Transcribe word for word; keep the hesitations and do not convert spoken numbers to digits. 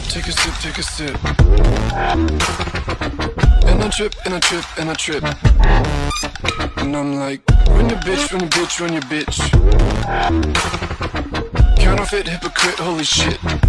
Take a sip, take a sip. And I trip, and I trip, and I trip. And I'm like, run your bitch, run your bitch, run your bitch. Counterfeit, hypocrite, holy shit.